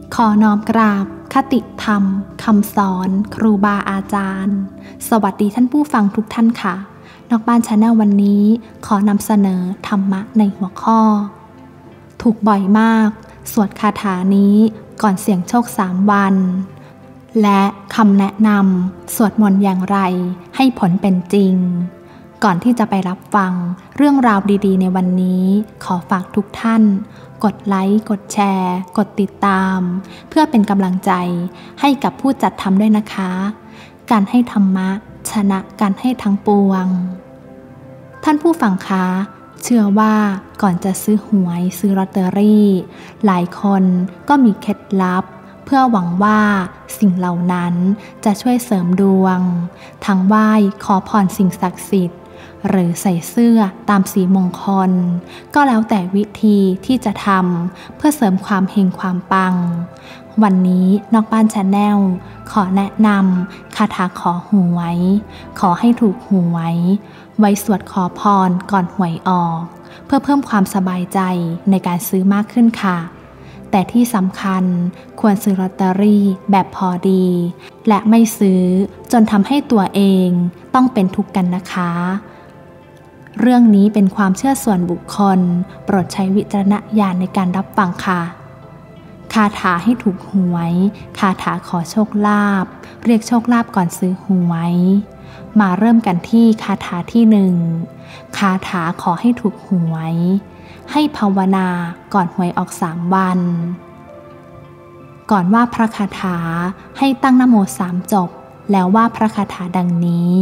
ขอน้อมกราบคติธรรมคำสอนครูบาอาจารย์สวัสดีท่านผู้ฟังทุกท่านค่ะนอกบ้าน Channel วันนี้ขอนำเสนอธรรมะในหัวข้อถูกบ่อยมากสวดคาถานี้ก่อนเสี่ยงโชค3 วันและคำแนะนำสวดมนต์อย่างไรให้ผลเป็นจริงก่อนที่จะไปรับฟังเรื่องราวดีๆในวันนี้ขอฝากทุกท่านกดไลค์กดแชร์กดติดตามเพื่อเป็นกำลังใจให้กับผู้จัดทำด้วยนะคะการให้ธรรมะชนะการให้ทั้งปวงท่านผู้ฟังคะเชื่อว่าก่อนจะซื้อหวยซื้อลอตเตอรี่หลายคนก็มีเคล็ดลับเพื่อหวังว่าสิ่งเหล่านั้นจะช่วยเสริมดวงทั้งไหว้ขอพรสิ่งศักดิ์สิทธิ์หรือใส่เสื้อตามสีมงคลก็แล้วแต่วิธีที่จะทำเพื่อเสริมความเฮงความปังวันนี้นอกบ้าน Channel ขอแนะนำคาถาขอหวยขอให้ถูกหวยไว้สวดขอพรก่อนหวยออกเพื่อเพิ่มความสบายใจในการซื้อมากขึ้นค่ะแต่ที่สำคัญควรซื้อลอตเตอรี่แบบพอดีและไม่ซื้อจนทำให้ตัวเองต้องเป็นทุกข์กันนะคะเรื่องนี้เป็นความเชื่อส่วนบุคคลโปรดใช้วิจารณญาณในการรับฟังค่ะคาถาให้ถูกหวยคาถาขอโชคลาภเรียกโชคลาภก่อนซื้อหวยมาเริ่มกันที่คาถาที่1คาถาขอให้ถูกหวยให้ภาวนาก่อนหวยออก3 วันก่อนว่าพระคาถาให้ตั้งนะโม3 จบแล้วว่าพระคาถาดังนี้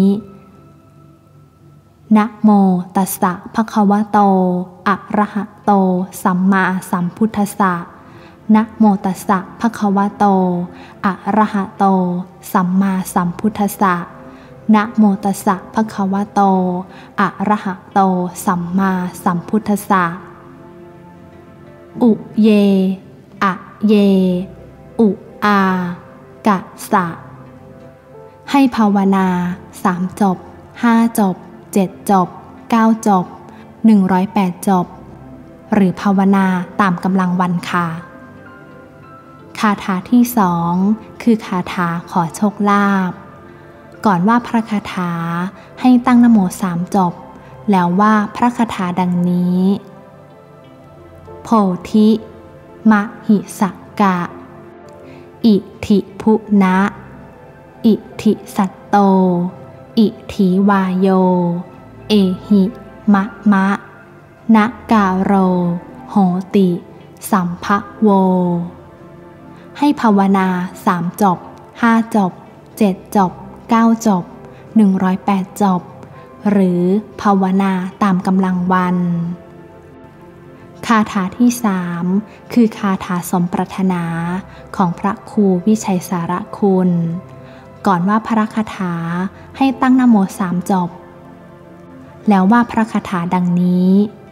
นะโมตัสสะภะคะวะโตอะระหะโตสัมมาสัมพุทธัสสะนะโมตัสสะภะคะวะโตอะระหะโตสัมมาสัมพุทธัสสะนะโมตัสสะภะคะวะโตอะระหะโตสัมมาสัมพุทธัสสะอุเยอะเยอุอากะสะให้ภาวนา3 จบ5 จบ7 จบ9 จบ108 จบหรือภาวนาตามกำลังวันค่ะคาถาที่2คือคาถาขอโชคลาภก่อนว่าพระคาถาให้ตั้งนะโม3 จบแล้วว่าพระคาถาดังนี้โพธิมหิสกะอิธิพุนะอิธิสัตโตอิธิวายโยเอหิมะมะนะกาโรโหติสัมภโวให้ภาวนา3 จบ5 จบ7 จบ9 จบ108 จบหรือภาวนาตามกำลังวันคาถาที่3คือคาถาสมปรารถนาของพระครูวิชัยสารคุณก่อนว่าพระคาถาให้ตั้งนะโม3 จบแล้วว่าพระคาถาดังนี้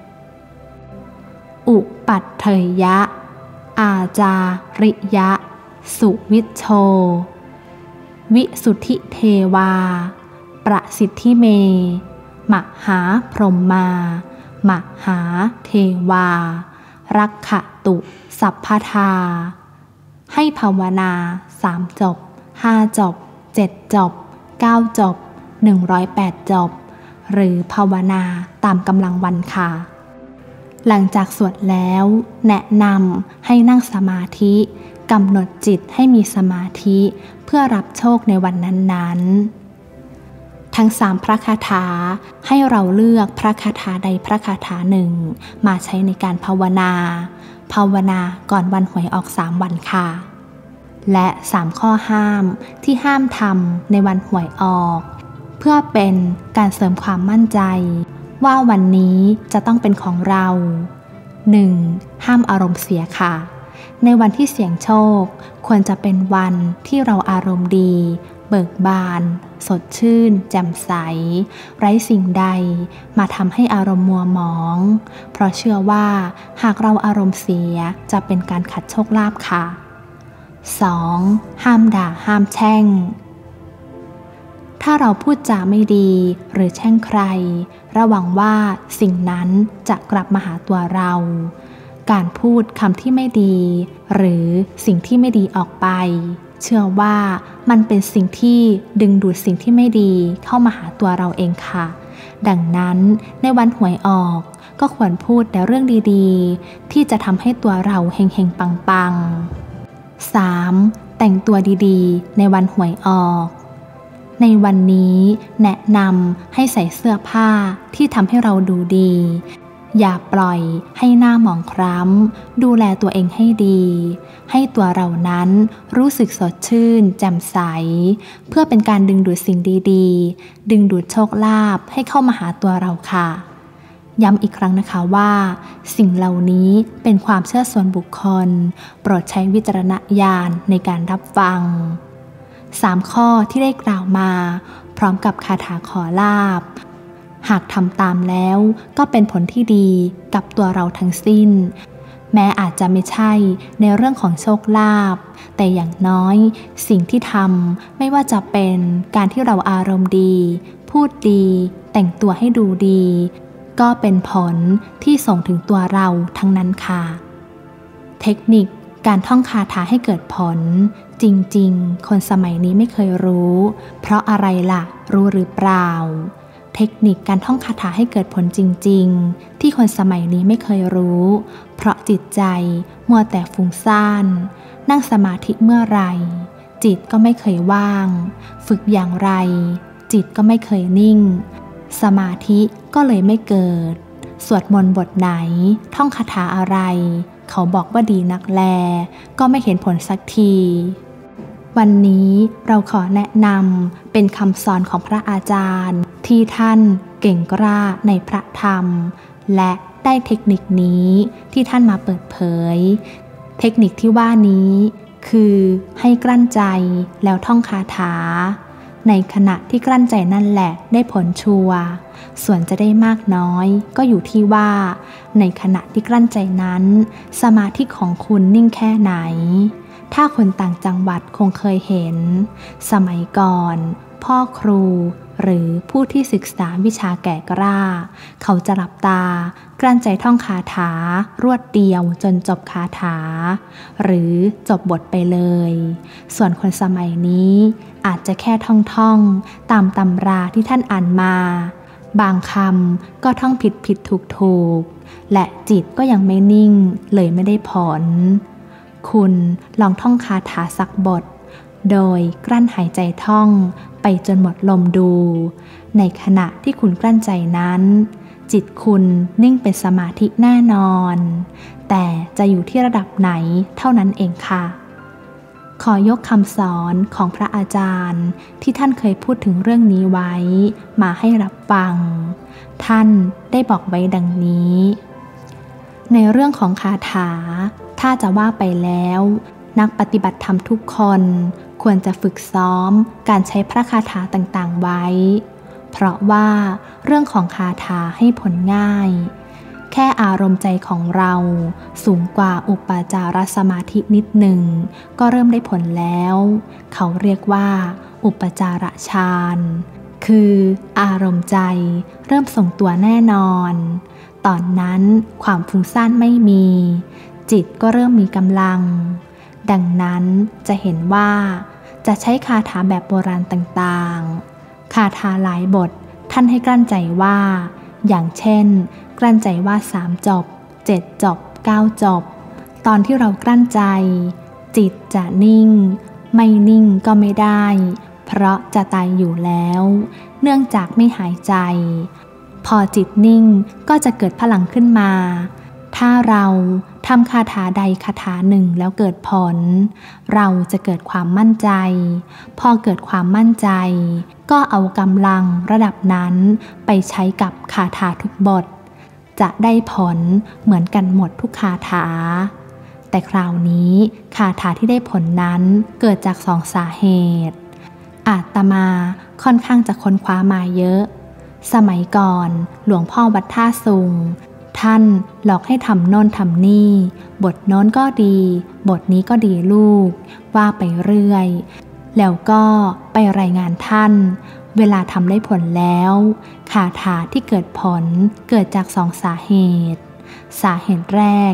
อุปัฏเถยะอาจาริยะสุวิชโชวิสุทธิเทวาประสิทธิเมมหาพรหมามหาเทวารักขตุสัพพทาให้ภาวนา3 จบ5 จบ7 จบ9 จบ108 จบหรือภาวนาตามกำลังวันค่ะหลังจากสวดแล้วแนะนำให้นั่งสมาธิกำหนดจิตให้มีสมาธิเพื่อรับโชคในวันนั้นๆทั้ง3 พระคาถาให้เราเลือกพระคาถาใดพระคาถาหนึ่งมาใช้ในการภาวนาก่อนวันหวยออก3 วันค่ะและ3 ข้อห้ามที่ห้ามทำในวันหวยออกเพื่อเป็นการเสริมความมั่นใจว่าวันนี้จะต้องเป็นของเรา 1. ห้ามอารมณ์เสียค่ะในวันที่เสี่ยงโชคควรจะเป็นวันที่เราอารมณ์ดีเบิกบานสดชื่นแจ่มใสไร้สิ่งใดมาทำให้อารมณ์มัวหมองเพราะเชื่อว่าหากเราอารมณ์เสียจะเป็นการขัดโชคลาภค่ะ 2. ห้ามด่าห้ามแช่งถ้าเราพูดจาไม่ดีหรือแช่งใครระวังว่าสิ่งนั้นจะกลับมาหาตัวเราการพูดคำที่ไม่ดีหรือสิ่งที่ไม่ดีออกไปเชื่อว่ามันเป็นสิ่งที่ดึงดูดสิ่งที่ไม่ดีเข้ามาหาตัวเราเองค่ะดังนั้นในวันหวยออกก็ควรพูดแต่เรื่องดีๆที่จะทำให้ตัวเราเฮงๆปังๆ 3. แต่งตัวดีๆในวันหวยออกในวันนี้แนะนำให้ใส่เสื้อผ้าที่ทำให้เราดูดีอย่าปล่อยให้หน้าหมองคล้ำดูแลตัวเองให้ดีให้ตัวเรานั้นรู้สึกสดชื่นแจ่มใสเพื่อเป็นการดึงดูดสิ่งดีๆดึงดูดโชคลาภให้เข้ามาหาตัวเราค่ะย้ำอีกครั้งนะคะว่าสิ่งเหล่านี้เป็นความเชื่อส่วนบุคคลโปรดใช้วิจารณญาณในการรับฟัง3 ข้อที่ได้กล่าวมาพร้อมกับคาถาขอลาภหากทำตามแล้วก็เป็นผลที่ดีกับตัวเราทั้งสิ้นแม้อาจจะไม่ใช่ในเรื่องของโชคลาภแต่อย่างน้อยสิ่งที่ทำไม่ว่าจะเป็นการที่เราอารมณ์ดีพูดดีแต่งตัวให้ดูดีก็เป็นผลที่ส่งถึงตัวเราทั้งนั้นค่ะเทคนิคการท่องคาถาให้เกิดผลจริงๆคนสมัยนี้ไม่เคยรู้เพราะอะไรล่ะรู้หรือเปล่าเทคนิคการท่องคาถาให้เกิดผลจริงๆที่คนสมัยนี้ไม่เคยรู้เพราะจิตใจมัวแต่ฟุ้งซ่านนั่งสมาธิเมื่อไหร่จิตก็ไม่เคยว่างฝึกอย่างไรจิตก็ไม่เคยนิ่งสมาธิก็เลยไม่เกิดสวดมนต์บทไหนท่องคาถาอะไรเขาบอกว่าดีนักแลก็ไม่เห็นผลสักทีวันนี้เราขอแนะนำเป็นคำสอนของพระอาจารย์ที่ท่านเก่งกล้าในพระธรรมและได้เทคนิคนี้ที่ท่านมาเปิดเผยเทคนิคที่ว่านี้คือให้กลั้นใจแล้วท่องคาถาในขณะที่กลั้นใจนั่นแหละได้ผลชัวร์ส่วนจะได้มากน้อยก็อยู่ที่ว่าในขณะที่กลั้นใจนั้นสมาธิของคุณนิ่งแค่ไหนถ้าคนต่างจังหวัดคงเคยเห็นสมัยก่อนพ่อครูหรือผู้ที่ศึกษาวิชาแก่กล้าเขาจะหลับตากลั้นใจท่องคาถารวดเดียวจนจบคาถาหรือจบบทไปเลยส่วนคนสมัยนี้อาจจะแค่ท่องตามตำราที่ท่านอ่านมาบางคำก็ท่องผิดถูกและจิตก็ยังไม่นิ่งเลยไม่ได้ผลคุณลองท่องคาถาสักบทโดยกลั้นหายใจท่องไปจนหมดลมดูในขณะที่คุณกลั้นใจนั้นจิตคุณนิ่งเป็นสมาธิแน่นอนแต่จะอยู่ที่ระดับไหนเท่านั้นเองค่ะขอยกคำสอนของพระอาจารย์ที่ท่านเคยพูดถึงเรื่องนี้ไว้มาให้รับฟังท่านได้บอกไว้ดังนี้ในเรื่องของคาถาถ้าจะว่าไปแล้วนักปฏิบัติธรรมทุกคนควรจะฝึกซ้อมการใช้พระคาถาต่างๆไว้เพราะว่าเรื่องของคาถาให้ผลง่ายแค่อารมณ์ใจของเราสูงกว่าอุปจารสมาธินิดหนึ่งก็เริ่มได้ผลแล้วเขาเรียกว่าอุปจารฌานคืออารมณ์ใจเริ่มส่งตัวแน่นอนตอนนั้นความฟุ้งซ่านไม่มีจิตก็เริ่มมีกำลังดังนั้นจะเห็นว่าจะใช้คาถาแบบโบราณต่างๆคาถาหลายบทท่านให้กลั้นใจว่าอย่างเช่นกลั้นใจว่า3 จบ 7 จบ 9 จบตอนที่เรากลั้นใจจิตจะนิ่งไม่นิ่งก็ไม่ได้เพราะจะตายอยู่แล้วเนื่องจากไม่หายใจพอจิตนิ่งก็จะเกิดพลังขึ้นมาถ้าเราทำคาถาใดคาถาหนึ่งแล้วเกิดผลเราจะเกิดความมั่นใจพอเกิดความมั่นใจก็เอากำลังระดับนั้นไปใช้กับคาถาทุกบทจะได้ผลเหมือนกันหมดทุกคาถาแต่คราวนี้คาถาที่ได้ผลนั้นเกิดจาก2 สาเหตุอาตมาค่อนข้างจะค้นคว้ามาเยอะสมัยก่อนหลวงพ่อวัดท่าซุงท่านหลอกให้ทำโน่นทำนี่บทโน้นก็ดีบทนี้ก็ดีลูกว่าไปเรื่อยแล้วก็ไปรายงานท่านเวลาทำได้ผลแล้วคาถาที่เกิดผลเกิดจาก2 สาเหตุสาเหตุแรก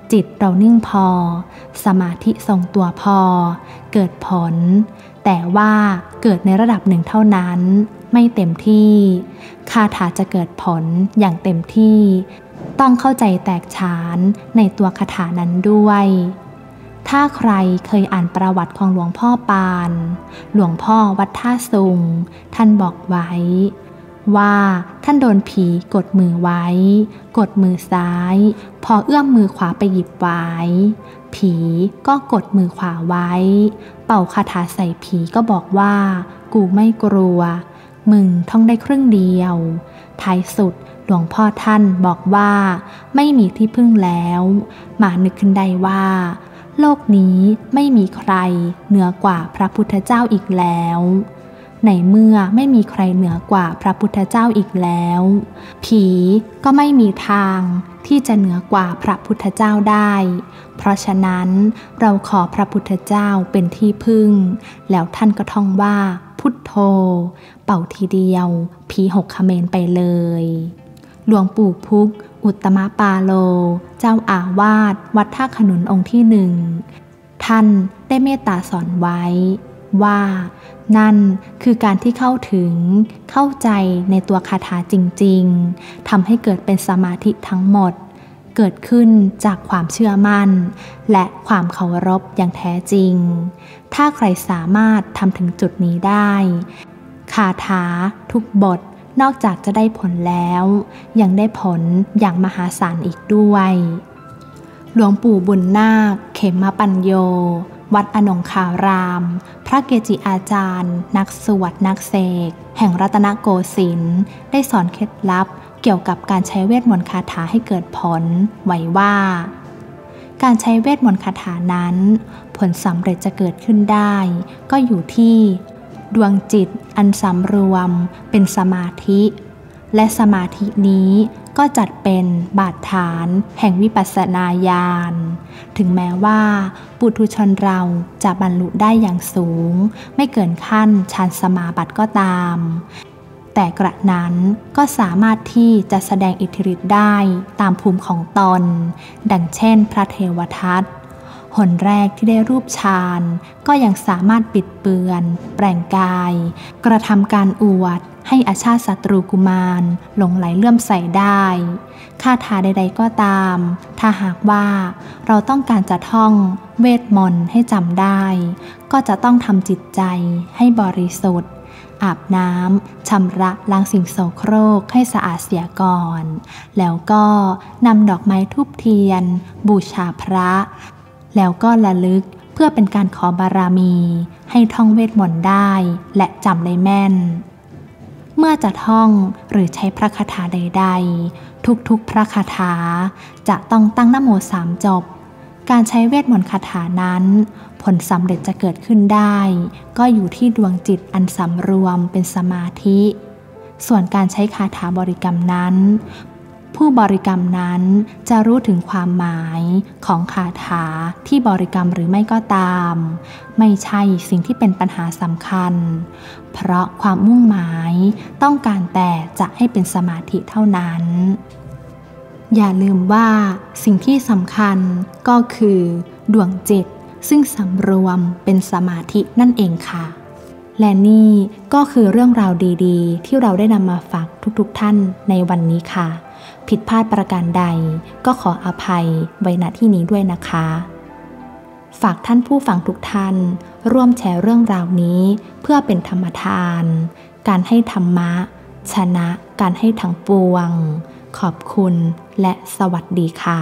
จิตเรานิ่งพอสมาธิทรงตัวพอเกิดผลแต่ว่าเกิดในระดับหนึ่งเท่านั้นไม่เต็มที่คาถาจะเกิดผลอย่างเต็มที่ต้องเข้าใจแตกฉานในตัวคาถานั้นด้วยถ้าใครเคยอ่านประวัติของหลวงพ่อปานหลวงพ่อวัดท่าซุงท่านบอกไว้ว่าท่านโดนผีกดมือไว้กดมือซ้ายพอเอื้อมมือขวาไปหยิบไว้ผีก็กดมือขวาไว้เป่าคาถาใส่ผีก็บอกว่ากูไม่กลัวมึงท่องได้ครึ่งเดียวท้ายสุดหลวงพ่อท่านบอกว่าไม่มีที่พึ่งแล้วมานึกขึ้นได้ว่าโลกนี้ไม่มีใครเหนือกว่าพระพุทธเจ้าอีกแล้วในเมื่อไม่มีใครเหนือกว่าพระพุทธเจ้าอีกแล้วผีก็ไม่มีทางที่จะเหนือกว่าพระพุทธเจ้าได้เพราะฉะนั้นเราขอพระพุทธเจ้าเป็นที่พึ่งแล้วท่านก็ท่องว่าพุทโธเป่าทีเดียวผีหกเขมรไปเลยหลวงปู่พุกอุตตมปาโลเจ้าอาวาสวัดท่าขนุนองค์ที่หนึ่งท่านได้เมตตาสอนไว้ว่านั่นคือการที่เข้าถึงเข้าใจในตัวคาถาจริงๆทำให้เกิดเป็นสมาธิทั้งหมดเกิดขึ้นจากความเชื่อมั่นและความเคารพอย่างแท้จริงถ้าใครสามารถทำถึงจุดนี้ได้คาถาทุกบทนอกจากจะได้ผลแล้วยังได้ผลอย่างมหาศาลอีกด้วยหลวงปู่บุญนาคเขมปัญโยวัดอนงคารามพระเกจิอาจารย์นักสวดนักเสกแห่งรัตนโกสินทร์ได้สอนเคล็ดลับเกี่ยวกับการใช้เวทมนต์คาถาให้เกิดผลไว้ว่าการใช้เวทมนต์คาถานั้นผลสำเร็จจะเกิดขึ้นได้ก็อยู่ที่ดวงจิตอันสำรวมเป็นสมาธิและสมาธินี้ก็จัดเป็นบาดฐานแห่งวิปัสสนาญาณถึงแม้ว่าปุถุชนเราจะบรรลุได้อย่างสูงไม่เกินขั้นฌานสมาบัติก็ตามแต่กระนั้นก็สามารถที่จะแสดงอิทธิฤทธิ์ได้ตามภูมิของตนดังเช่นพระเทวทัตหนแรกที่ได้รูปฌานก็ยังสามารถปิดเปือนแปลงกายกระทำการอวดให้อาชาติศัตรูกุมารหลงไหลเลื่อมใสได้คาถาใดๆก็ตามถ้าหากว่าเราต้องการจะท่องเวทมนต์ให้จำได้ก็จะต้องทำจิตใจให้บริสุทธิ์อาบน้ำชำระล้างสิ่งโสโครกให้สะอาดเสียก่อนแล้วก็นำดอกไม้ธูปเทียนบูชาพระแล้วก็ระลึกเพื่อเป็นการขอบารมีให้ท่องเวทมนต์ได้และจำได้แม่นเมื่อจะท่องหรือใช้พระคาถาใดๆทุกๆพระคาถาจะต้องตั้งนะโม3จบการใช้เวทมนต์คาถานั้นผลสำเร็จจะเกิดขึ้นได้ก็อยู่ที่ดวงจิตอันสำรวมเป็นสมาธิส่วนการใช้คาถาบริกรรมนั้นผู้บริกรรมนั้นจะรู้ถึงความหมายของคาถาที่บริกรรมหรือไม่ก็ตามไม่ใช่สิ่งที่เป็นปัญหาสำคัญเพราะความมุ่งหมายต้องการแต่จะให้เป็นสมาธิเท่านั้นอย่าลืมว่าสิ่งที่สำคัญก็คือดวงจิตซึ่งสำรวมเป็นสมาธินั่นเองค่ะและนี่ก็คือเรื่องราวดีๆที่เราได้นำมาฝากทุกๆท่านในวันนี้ค่ะผิดพลาดประการใดก็ขออภัยไว้ณที่นี้ด้วยนะคะฝากท่านผู้ฟังทุกท่านร่วมแชร์เรื่องราวนี้เพื่อเป็นธรรมทานการให้ธรรมะชนะการให้ทั้งปวงขอบคุณและสวัสดีค่ะ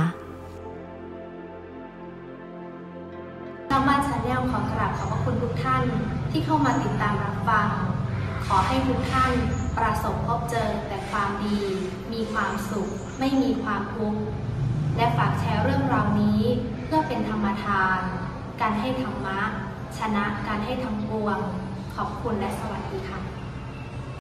น้องบ้านชาแนลขอกราบขอบพระคุณทุกท่านที่เข้ามาติดตามรับฟังขอให้ทุกท่านประสบพบเจอแต่ความดีมีความสุขไม่มีความทุกข์และฝากแชร์เรื่องราวนี้เพื่อเป็นธรรมทานการให้ธรรมะชนะการให้ทั้งปวงขอบคุณและสวัสดีค่ะ